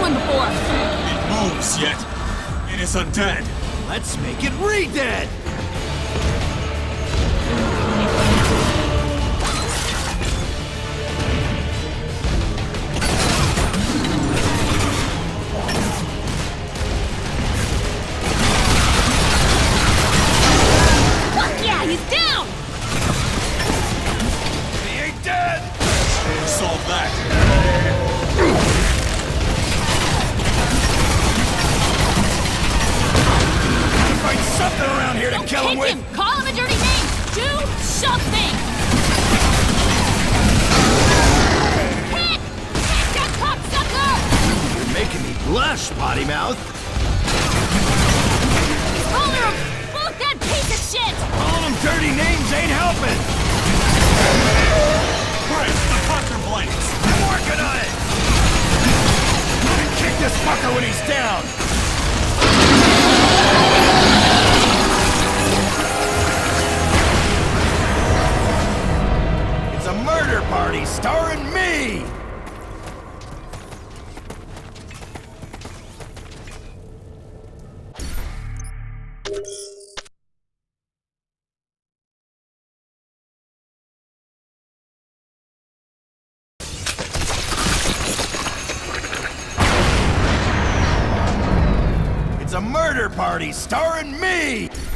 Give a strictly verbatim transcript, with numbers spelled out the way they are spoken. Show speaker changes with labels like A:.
A: one before.
B: It moves, yet it is undead.
C: Let's make it re-dead!
A: Fuck yeah, he's down!
C: He ain't dead!
B: Solve that.
C: Find something around here to
A: Don't
C: kill him
A: kick
C: with!
A: him! Call him a dirty name! Do something! Hit! Hit that cocksucker!
C: You're making me blush, potty mouth!
A: Call her a fuck that piece of shit!
C: Calling them dirty names ain't helping!
B: Chris, the hunter blanks.
C: I'm working on it! And kick this fucker when he's down! It's a murder party starring me! It's a murder party starring me!